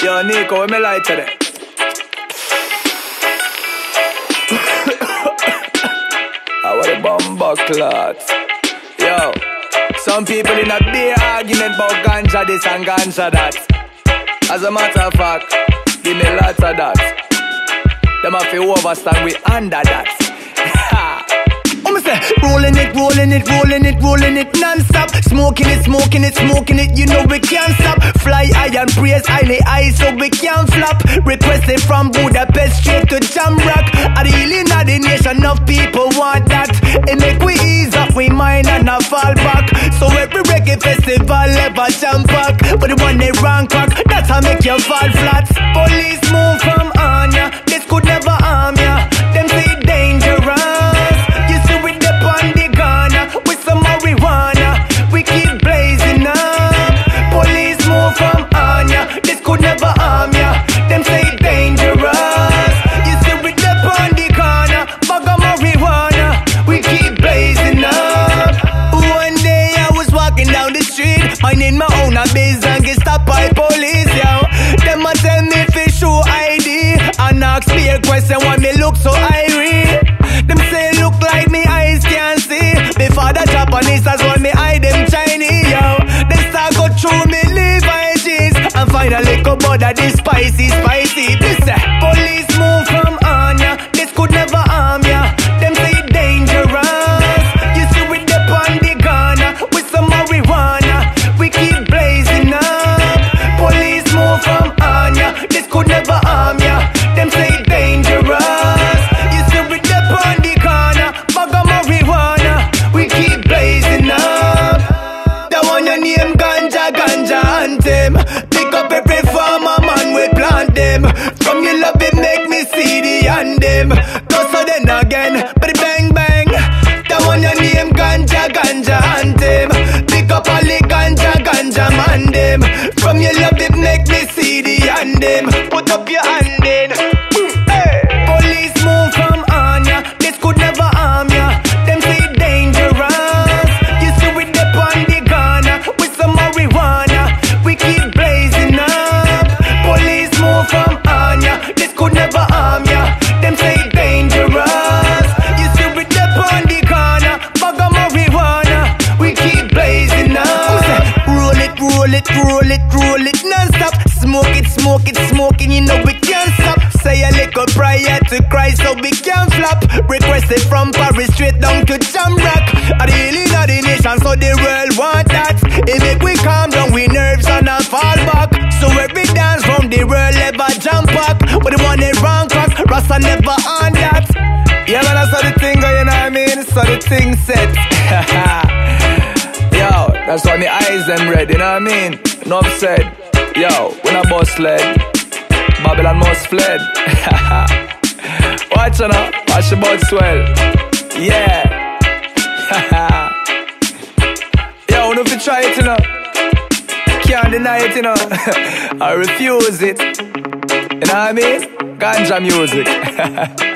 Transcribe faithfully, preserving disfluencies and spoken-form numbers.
Yo, Nico, where me light today? I want a bumbo clot. Yo, some people in a big argument about ganja this and ganja that. As a matter of fact, give me lots of that. Them have to overstand we under that. Rolling it, rolling it, rolling it, rolling it non-stop. Smoking it, smoking it, smoking it, you know we can't stop. Fly high and praise highly high so we can't flop. Requested from Budapest straight to Jamrock. A really not the nation of people want that. It make we ease up, we mind and not fall back. So every reggae festival ever jump back. But the one they rank crack, that's how make you fall flat. Police move from on ya, this could never harm ya. Them say dangerous. Minding my own biz and get stopped by police, yo. Them a tell me fi show I D and ask me a question why me look so irie. Them say look like me eyes can't see. Before the Japanese as well me eye them Chinese, yo. They start go through me Levi's and find a little bother this spicy, spicy. This uh, police move from on ya. This could never harm ya. Them say dangerous. You see with the on the gun with some marijuana. We keep blazing up. Police move from on ya. This could never harm ya. Them say dangerous. You see with the on the corner, bag of marijuana. We keep blazing up. That one your name ganja, ganja anthem. Pick up every farmer man we plant them. From your love it make me see the and them. Go so then again, but bang bang. That one your name ganja, ganja anthem. Pick up all the ganja, ganja man them. From your love it make me see the and them. Put up your hand in. Hey. Police move from on ya. This could never harm ya. Them say dangerous. You see with the on the gun with some marijuana. We keep blazing up. Police move from on ya. This could never harm ya. Them say dangerous. You see with the on the gun bag of marijuana. We keep blazing up. Roll it, roll it, roll it, roll it non-stop. Smoke it, smoke it, smoking, you know we can't stop. Say a little prayer to Christ so we can't flop. Requested from Paris straight down to Jamrock. A really not the nation so the world want that. It make we calm down, we nerves and not fall back. So every dance from the world ever jump back. But the one they wrong crack, Rasta never on that. Yeah man, that's how the thing go, you know what I mean? So the thing set. Yo, that's why my eyes them red, you know what I mean? Enough said. Yo, when I bust leg, Babylon must fled. Watch you now, watch the butt swell. Yeah. Yo, if you try it, you know, can't deny it, you know. I refuse it. You know what I mean? Ganja music.